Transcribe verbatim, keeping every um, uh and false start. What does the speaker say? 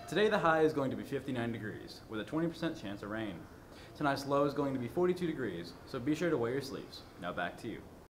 Today the high is going to be fifty-nine degrees, with a twenty percent chance of rain. Tonight's low is going to be forty-two degrees, so be sure to wear your sleeves. Now back to you.